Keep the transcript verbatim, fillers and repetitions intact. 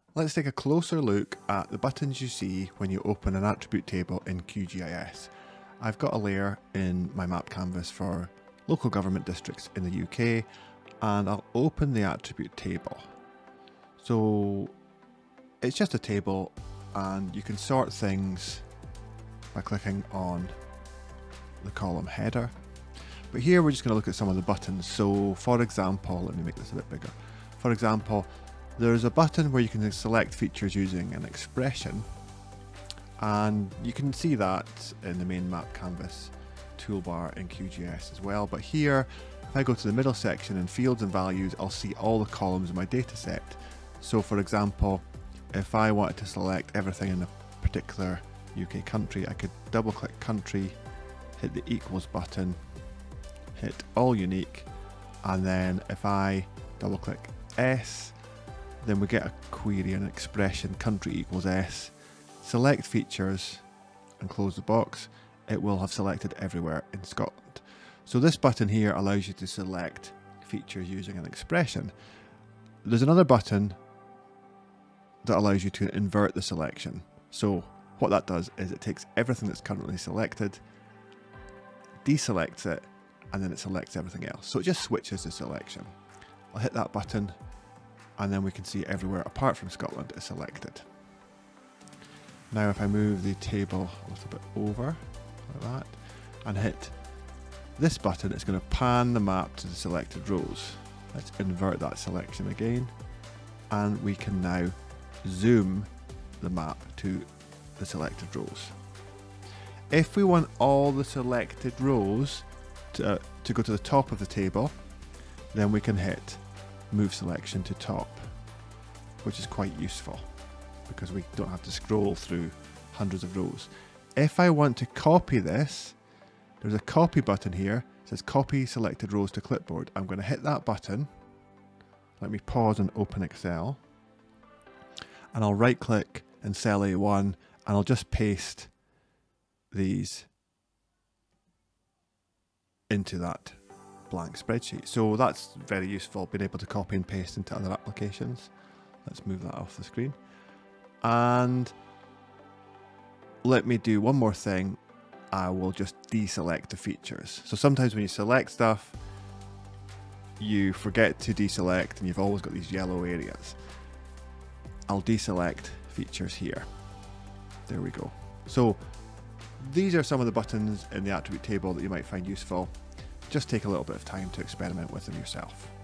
Let's take a closer look at the buttons you see when you open an attribute table in Q G I S. I've got a layer in my map canvas for local government districts in the U K, and I'll open the attribute table. So it's just a table, and you can sort things by clicking on the column header. But here we're just going to look at some of the buttons. So for example, let me make this a bit bigger. For example, there's a button where you can select features using an expression, and you can see that in the main map canvas toolbar in Q G I S as well. But here, if I go to the middle section in fields and values, I'll see all the columns in my data set. So for example, if I wanted to select everything in a particular U K country, I could double click country, hit the equals button, hit all unique, and then if I double click S, then we get a query, an expression, country equals S, select features and close the box. It will have selected everywhere in Scotland. So this button here allows you to select features using an expression. There's another button that allows you to invert the selection. So what that does is it takes everything that's currently selected, deselects it, and then it selects everything else. So it just switches the selection. I'll hit that button, and then we can see everywhere apart from Scotland is selected. Now if I move the table a little bit over, like that, and hit this button, it's going to pan the map to the selected rows. Let's invert that selection again, and we can now zoom the map to the selected rows. If we want all the selected rows to, uh, to go to the top of the table, then we can hit move selection to top, which is quite useful because we don't have to scroll through hundreds of rows. If I want to copy this, there's a copy button here. It says copy selected rows to clipboard. I'm going to hit that button. Let me pause and open Excel, and I'll right click in cell A one, and I'll just paste these into that blank spreadsheet. So that's very useful, being able to copy and paste into other applications. Let's move that off the screen. And let me do one more thing. I will just deselect the features. So sometimes when you select stuff, you forget to deselect and you've always got these yellow areas. I'll deselect features here. There we go. So these are some of the buttons in the attribute table that you might find useful. Just take a little bit of time to experiment with them yourself.